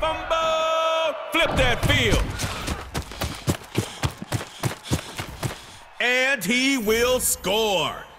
fumble. Flip that field. And he will score.